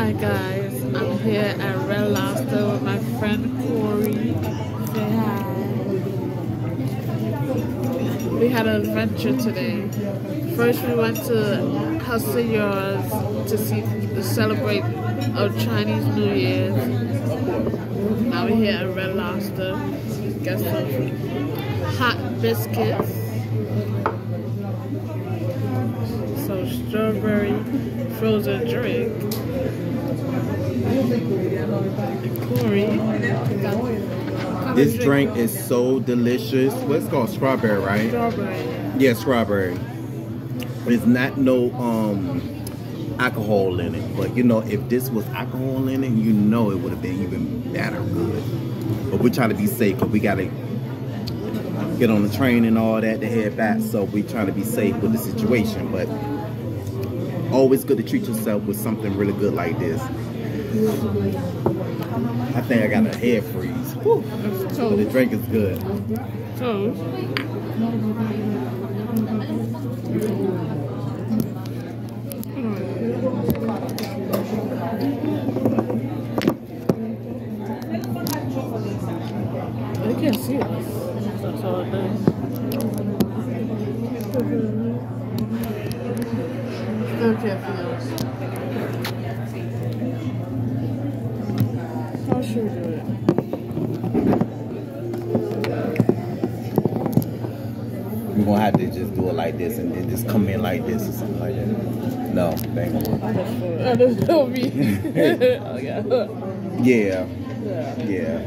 Hi guys, I'm here at Red Lobster with my friend Corey. Say hi. We had an adventure today. First we went to Haciendas to celebrate our Chinese New Year's. Now we're here at Red Lobster. Got some hot biscuits, some strawberry frozen drink. Corey, this drink is so delicious. What's it called? Strawberry, right? Strawberry. Yeah, strawberry. There's not no alcohol in it, but you know, if this was alcohol in it, you know, it would have been even better good. But we're trying to be safe because we gotta get on the train and all that to head back, so we're trying to be safe with the situation. But always good to treat yourself with something really good like this. I think I got a head freeze. Whew. But the drink is good. Toast. They can't see us. That's all it does. Still can't see us. How should we do it? We're gonna have to just do it like this and then just come in like this or something like that. No, that ain't gonna work. Oh, that's no me. Oh, yeah. Yeah. Yeah.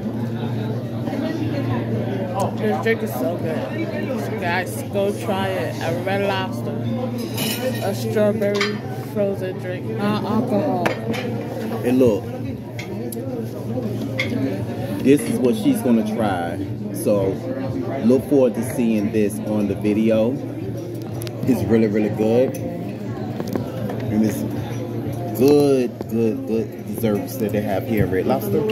This drink is so good. So guys, go try it at Red Lobster. A strawberry frozen drink, non-alcohol. And look, this is what she's gonna try. So look forward to seeing this on the video. It's really, really good. And it's good desserts that they have here at Red Lobster.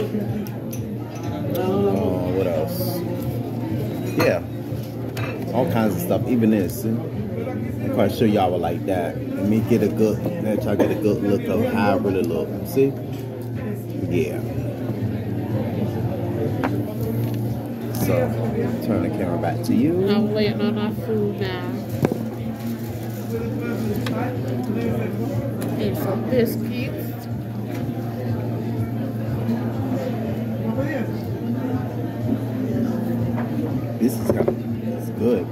What else? Yeah, all kinds of stuff. Even this. I'm quite sure y'all would like that. Let me get a good, let y'all get a good look of how I really look. See? Yeah. So, turn the camera back to you. I'm waiting on our food now. And some biscuits. This is kind of, it's good.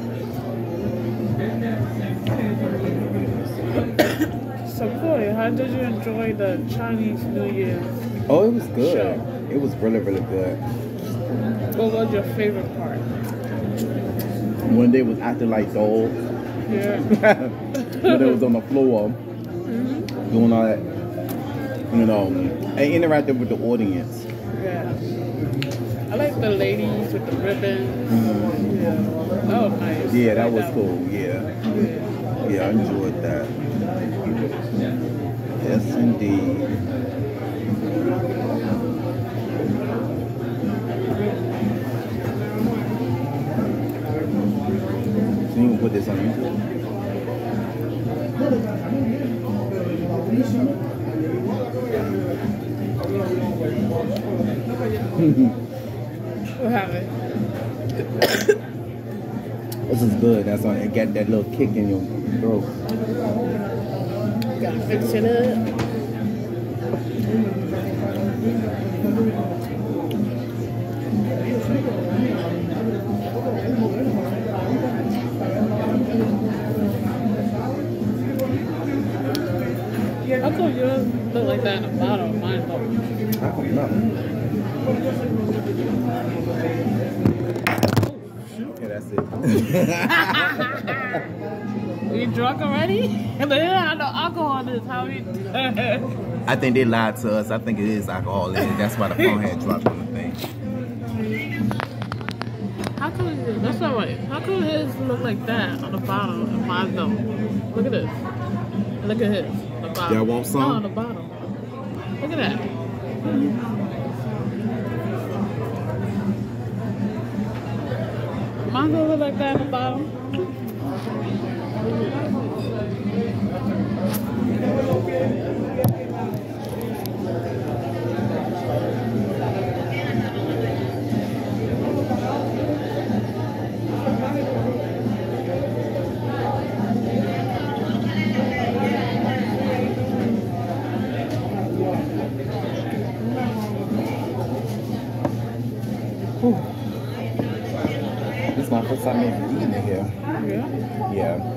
So Corey, how did you enjoy the Chinese New Year? Oh, it was good. Show? It was really, really good. What was your favorite part? When they was acting like dolls. Yeah. When they was on the floor doing all that, you know, and interacting with the audience. Yeah. I like the ladies with the ribbons. Yeah. That was nice. Yeah, that was cool. Yeah. Yeah, I enjoyed that. Yes, indeed. So you can put this on YouTube? What happened? This is good. That's on. It got that little kick in your throat. Gotta fix it up. How come yours look like that in the bottle? Mine don't. I don't know. Okay, that's it. You drunk already? But they don't have no alcohol in this. How we? I think they lied to us. I think it is alcohol in it. That's why the phone had dropped on the thing. How come it? That's not right. How come his look like that on the bottom and mine don't? Look at this. Look at his. The bottom. Y'all want some? No, on the bottom. Look at that. Mine don't look like that on the bottom. first time ever eating it here. Yeah. Yeah.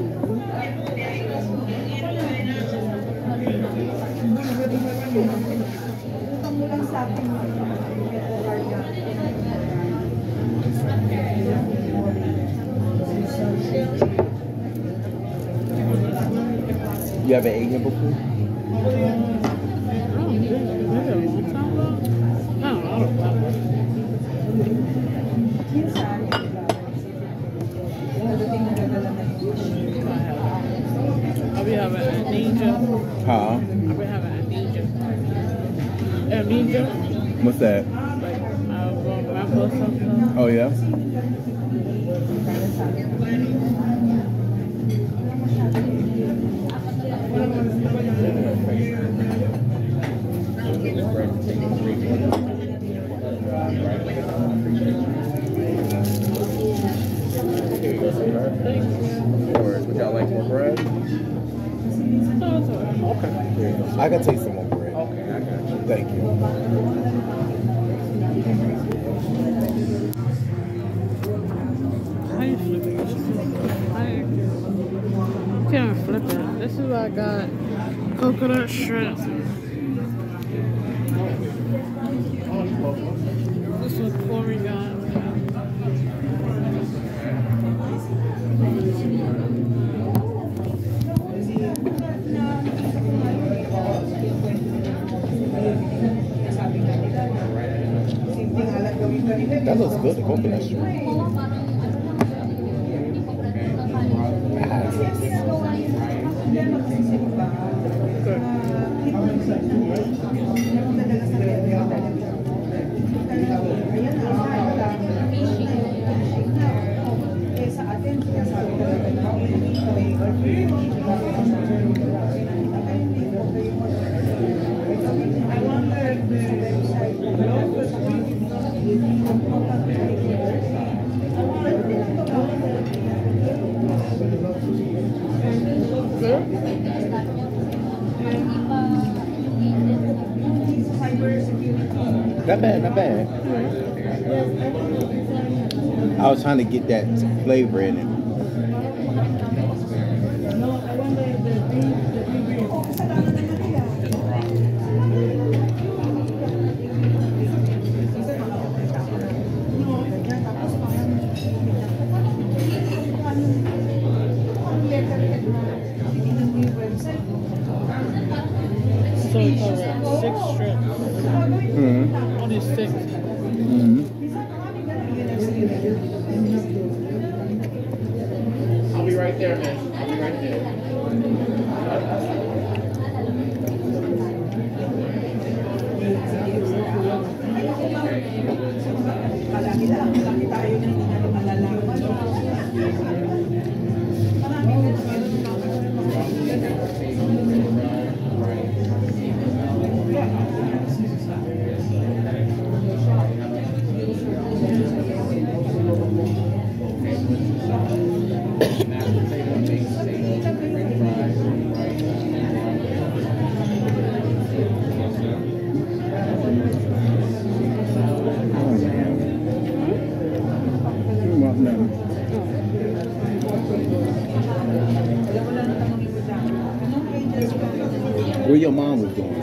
You ever ate here before? I'll be having amnesia. Huh? I'll be having amnesia. Amnesia? What's that? Like, I won't remember something. Oh, yeah? Would y'all like more bread? Okay. I can taste some more bread. Okay, I got you. Thank you. How you flip it? I can't flip it. This is what I got. Coconut shrimp. This is Corey got. That looks good, the coconut shrimp. Not bad, not bad. I was trying to get that flavor in it. So it's 6 strips. Mm-hmm. Only 6. Mm-hmm. I'll be right there, man. I'll be right there. Where your mom was going?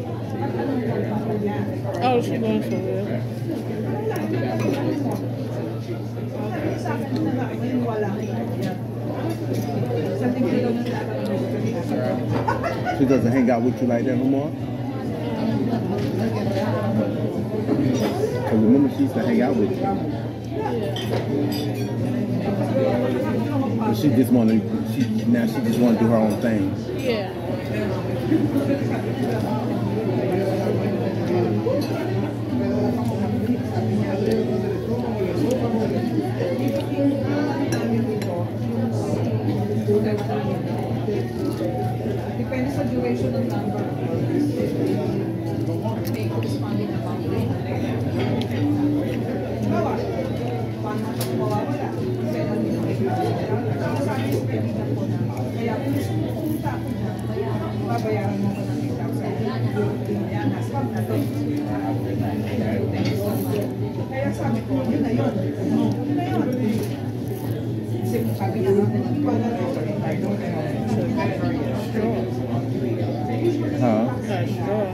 Oh, she's going somewhere. She doesn't hang out with you like that no more? Cause remember she used to hang out with you. But she just wanna now she just wanna do her own thing. Yeah. Depende sa duration ng number. May corresponding amount. Bawa, paano siya mawawala? Kailan din ang sabi ko kaibigan ko na. Kaya kung gusto mo pumunta ako na, babayaran mo ko ng 8,000. Yan, naswag na to. Kaya sabi ko, yun na yun. Yun na yun. Huh? That's straw.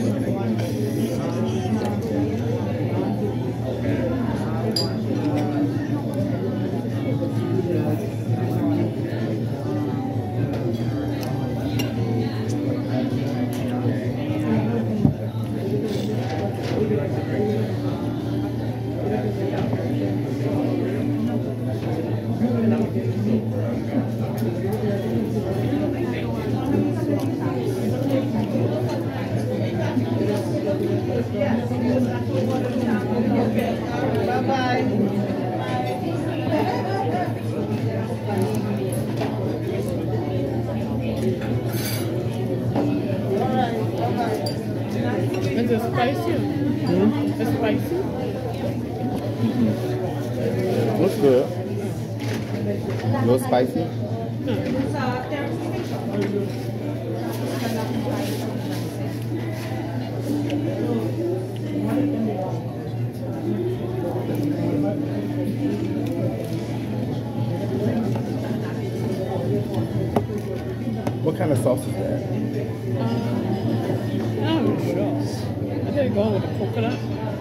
Is it spicy? It's spicy? What's good? A little spicy? What kind of sauce is that? I'm not sure. I think going with the coconut.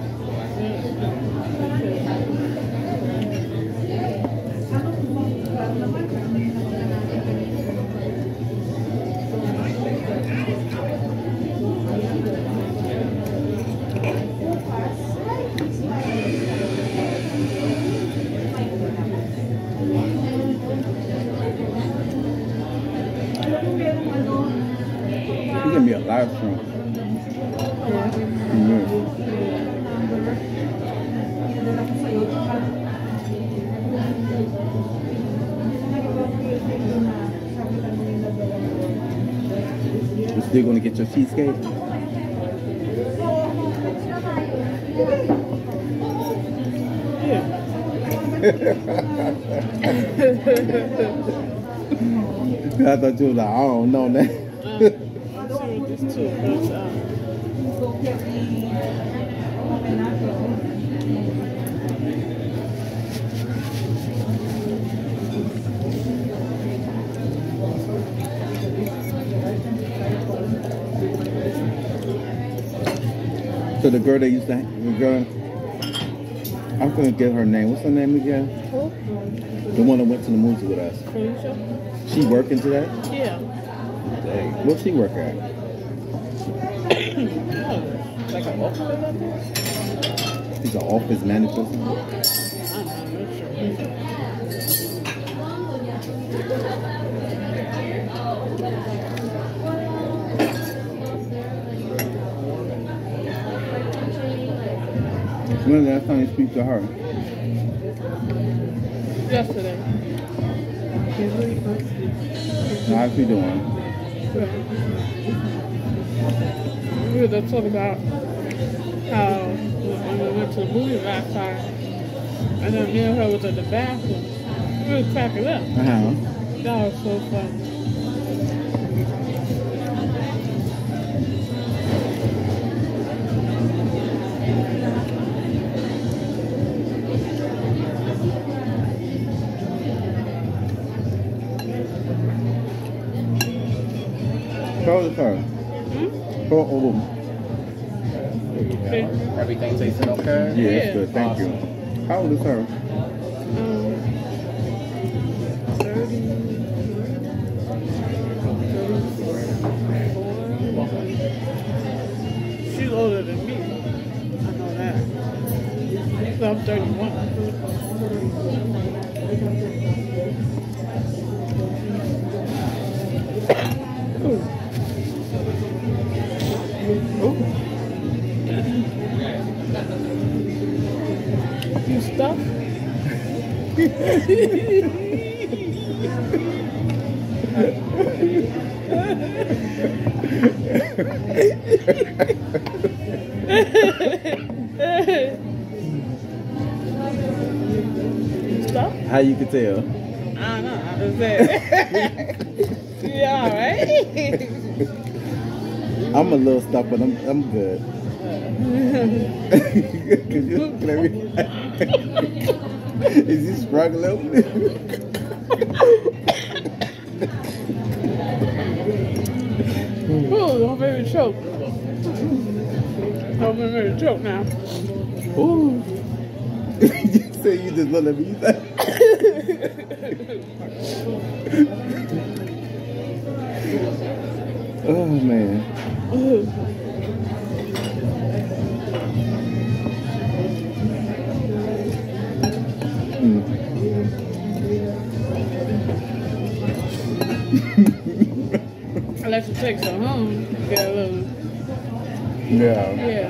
You give me a lot of shrimp. You still gonna get your cheesecake? I thought you was like, I don't know that. I'm sure this too, but So the girl that used to, the girl, I'm gonna get her name. What's her name again? who? The one that went to the movie with us. Felicia? She working today? Yeah. Dang. What's she work at? Like an office or something? She's an office manager. I'm not sure. When was the last time you speak to her? Yesterday. How's she doing? We were just talking about how when we went to the movie last time, and then me and her was in the bathroom. We were cracking up. That was so fun. How old is her? How old? Okay. Everything tasting okay? Yeah, Yeah. that's good. Thank you. How old is her? 30. She's older than me. I know that. So I'm 31. You stuck? You stuck? How you can tell? I don't know. I just said. Yeah, alright. I'm a little stuck, but I'm good. Could you let me? Is he struggling? choke. I'm gonna choke now. Ooh. You say you just look at me. You say. Oh man. I let you take some home. Get a little. Yeah. Yeah.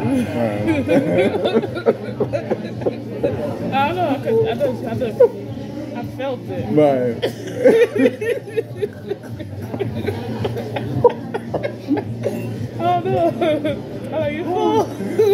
I don't know. I felt it. Right. Oh no. Oh, you fall.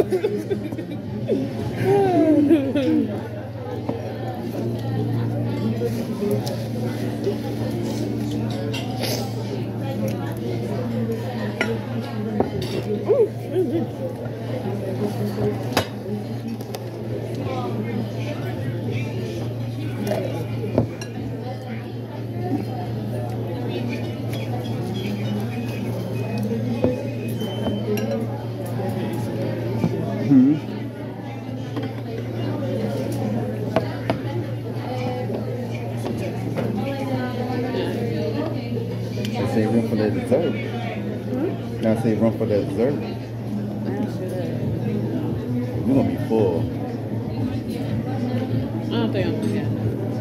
Say run for that dessert. Now say run for that dessert. You're gonna be full. I don't think I'm gonna get it.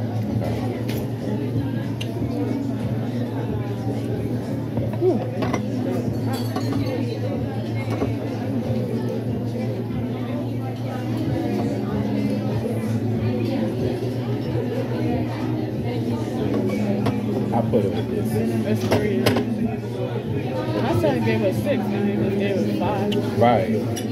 I put it with this. That's 3. I said I gave her 6, and I just gave her 5. Right.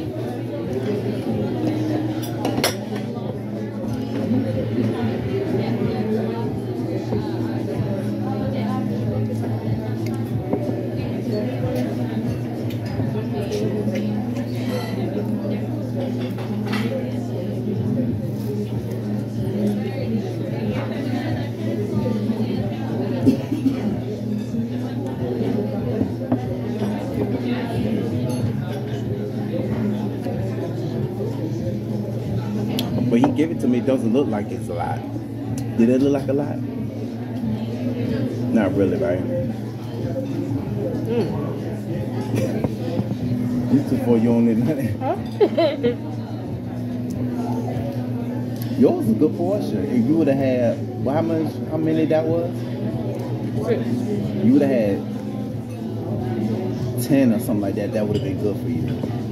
When he gave it to me, it doesn't look like it's a lot. Did it look like a lot? Not really, right? You too full, you don't need nothing. Huh? Yours was a good portion. If you would have had, well, how many that was? 6. You would have had 10 or something like that. That would have been good for you.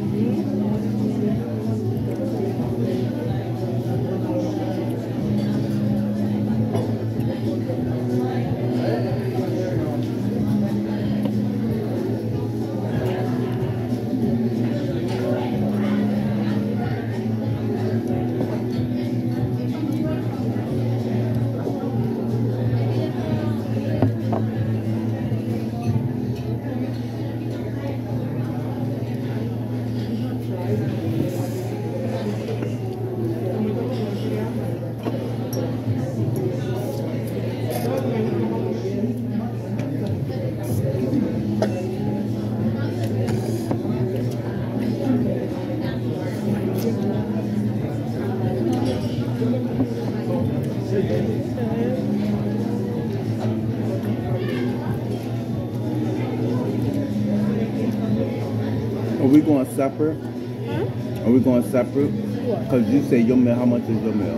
Are we going separate? Huh? Are we going separate? What? Because you say your meal, how much is your meal?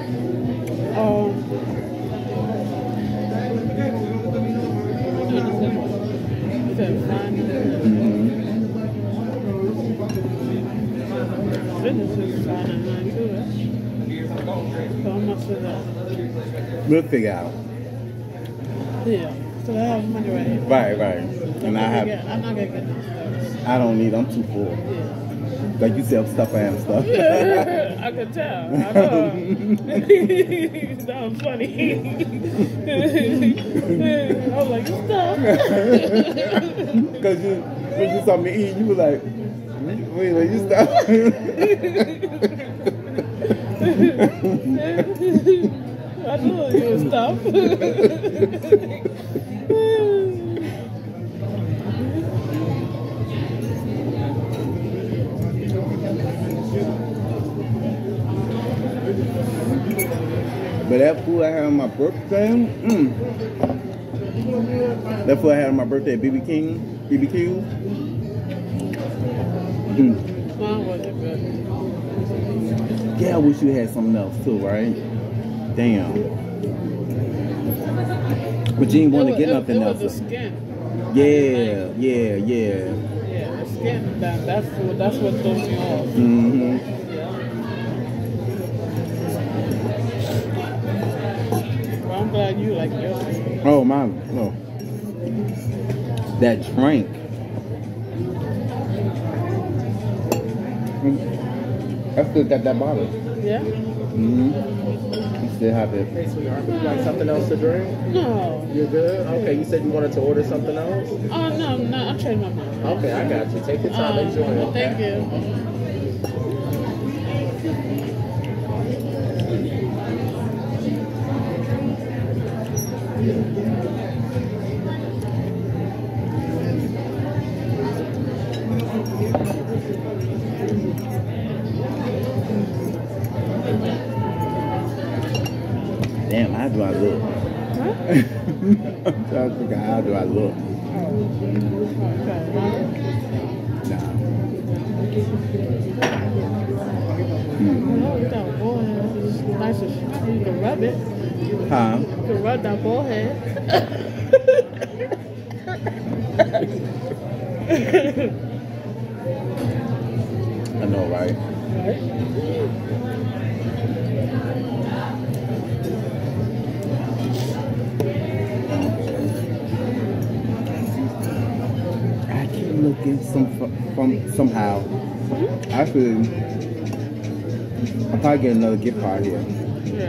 We'll figure out. Yeah, so I have money right here. Right. And I'm not gonna get no stuff. I don't need, I'm too full. Yeah. Like you sell stuff and stuff. I could tell. I know. That was funny. I was like, stop. Because when you saw me eat, you were like, wait, you stop. I knew you would stop. But that food I had on my birthday, that food I had on my birthday at BBQ. Mine wasn't good. Yeah, I wish you had something else too, right? Damn. But you didn't want to get nothing else. It was the skin. Yeah. Yeah, the skin. That's what throws me off. Mm-hmm. Well, I'm glad you like yours. Oh my, no. That drink. I still got that bottle. Yeah? Mm-hmm. You still have it. Hey, sweetheart, would you like something else to drink? No. You're good? Okay, you said you wanted to order something else? Oh, no, I changed my mind. Okay, I got you. Take your time. Enjoy it. Thank you. Damn, how do I look? Huh? I'm trying to figure out how do I look. Nah. Oh, that ball head is nice and you can rub it. Huh? You can rub that ball head. I know, right? Right? I keep looking somehow. Actually, I'll probably get another gift card here. Yeah.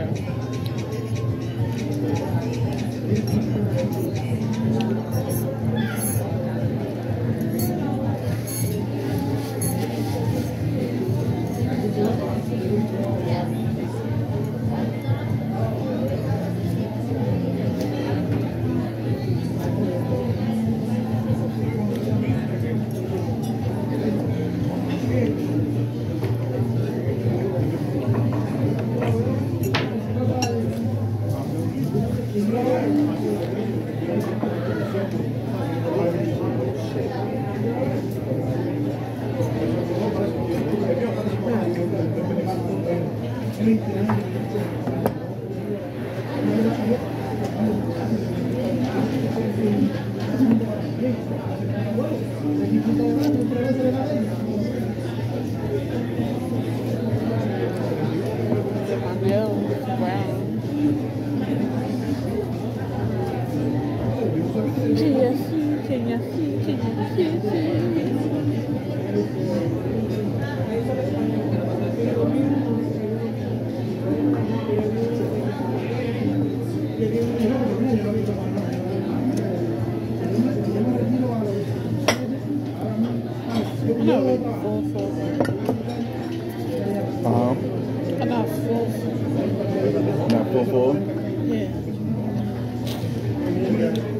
My nails brown. Can you I'm not really full. I'm not full. Not full? Yeah.